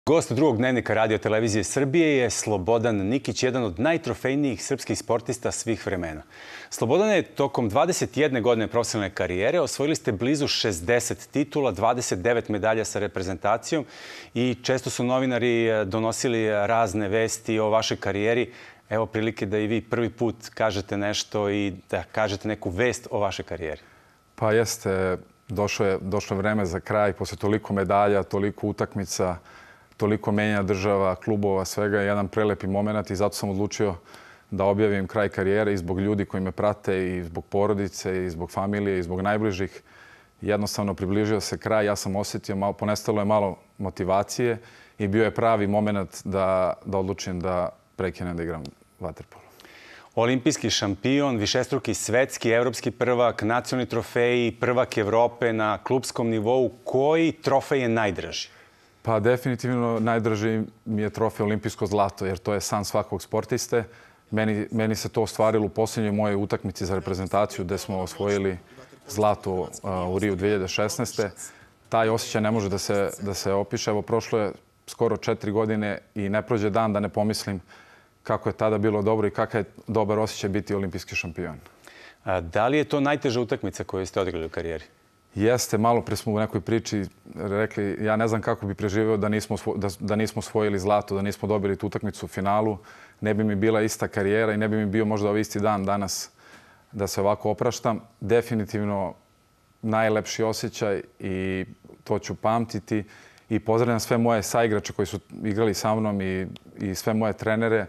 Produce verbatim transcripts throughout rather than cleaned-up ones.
Gost drugog dnevnika Radio televizije Srbije je Slobodan Nikić, jedan od najtrofejnijih srpskih sportista svih vremena. Slobodane, tokom dvadeset jedne godine profesionalne karijere osvojili ste blizu šezdeset titula, dvadeset devet medalja sa reprezentacijom i često su novinari donosili razne vesti o vašoj karijeri. Evo prilike da i vi prvi put kažete nešto i da kažete neku vest o vašoj karijeri. Pa jeste, došlo je, došlo je vreme za kraj. Posle toliko medalja, toliko utakmica, toliko menja država, klubova, svega je jedan prelepi moment i zato sam odlučio da objavim kraj karijere i zbog ljudi koji me prate i zbog porodice i zbog familije i zbog najbližih. Jednostavno približio se kraj, ja sam osjetio, malo, ponestalo je malo motivacije i bio je pravi moment da, da odlučim da prekinem da igram vaterpolo. Olimpijski šampion, višestruki svetski, evropski prvak, nacionalni trofeji, prvak Evrope na klubskom nivou. Koji trofej je najdraži? Pa definitivno najdraži mi je trofej olimpijsko zlato, jer to je san svakog sportiste. Meni, meni se to ostvarilo u posljednjoj mojoj utakmici za reprezentaciju gde smo osvojili zlato uh, u Riju dve hiljade šesnaeste. Taj osjećaj ne može da se, da se opiše. Evo, prošlo je skoro četiri godine i ne prođe dan da ne pomislim kako je tada bilo dobro i kakav je dobar osjećaj biti olimpijski šampion. A da li je to najteža utakmica koju ste odigrali u karijeri? Jeste, malo pre smo u nekoj priči rekli, ja ne znam kako bi preživio da nismo, da, da nismo osvojili zlato, da nismo dobili tu utakmicu u finalu. Ne bi mi bila ista karijera i ne bi mi bio možda ovaj isti dan danas da se ovako opraštam. Definitivno najlepši osjećaj i to ću pamtiti. I pozdravljam sve moje saigrače koji su igrali sa mnom i, i sve moje trenere.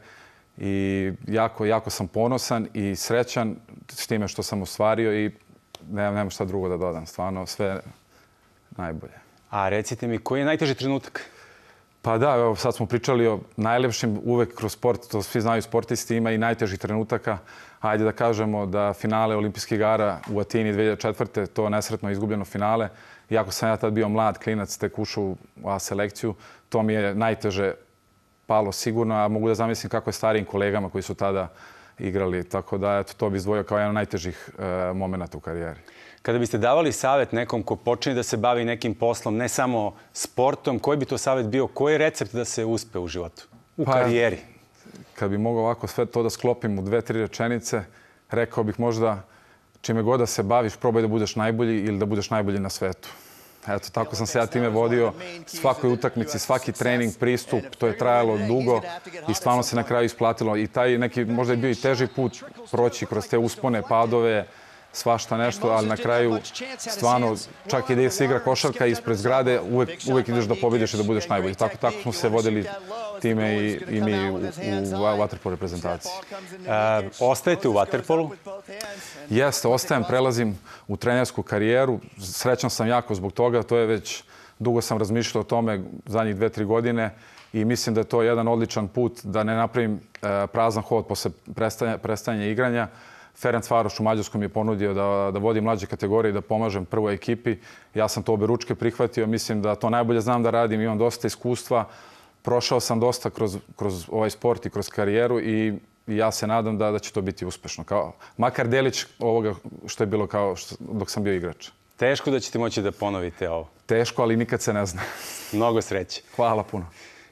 I jako, jako sam ponosan i srećan s time što sam ostvario i nemam, nemam šta drugo da dodam. Stvarno sve najbolje. A recite mi, koji je najteži trenutak? Pa da, evo, sad smo pričali o najlepšim, uvek kroz sport, to svi znaju sportisti, ima i najtežih trenutaka. Hajde da kažemo da finale olimpijskih igara u Atini dve hiljade četvrte. to nesretno izgubljeno finale. Iako sam ja tad bio mlad klinac, tek ušao u A selekciju, to mi je najteže palo sigurno, a mogu da zamislim kako je starijim kolegama koji su tada igrali. Tako da eto, to bi izdvojio kao jedan od najtežih e, momenta u karijeri. Kada biste davali savjet nekom ko počne da se bavi nekim poslom, ne samo sportom, koji bi to savjet bio? Koji je recept da se uspe u životu, u pa, karijeri? Kad bi mogao ovako sve to da sklopim u dve, tri rečenice, rekao bih možda čime god da se baviš, probaj da budeš najbolji ili da budeš najbolji na svetu. Eto, tako sam se ja time vodio svakoj utakmici, svaki trening, pristup, to je trajalo dugo i stvarno se na kraju isplatilo. I taj neki, možda je bio i teži put proći kroz te uspone, padove, svašta nešto, ali na kraju stvarno, čak i da se igra košarka ispred zgrade, uvek, uvek ideš da pobediš i da budeš najbolji. Tako, tako smo se vodili time i, i mi u, u vaterpolo reprezentaciji. A, ostajete u vaterpolu? Jeste, ostajem, prelazim u trenersku karijeru. Srećan sam jako zbog toga. To je već, dugo sam razmišljao o tome zadnjih dve, tri godine i mislim da je to jedan odličan put da ne napravim e, prazan hod posle prestajanja, prestajanja igranja. Ferencvaroš u Mađarskom mi je ponudio da, da vodim mlađe kategorije i da pomažem prvoj ekipi. Ja sam to oberučke prihvatio. Mislim da to najbolje znam da radim. Imam dosta iskustva. Prošao sam dosta kroz, kroz ovaj sport i kroz karijeru i ja se nadam da, da će to biti uspešno. Kao, makar delić ovoga što je bilo kao što, dok sam bio igrač. Teško da ćete moći da ponovite ovo. Teško, ali nikad se ne zna. Mnogo sreće. Hvala puno.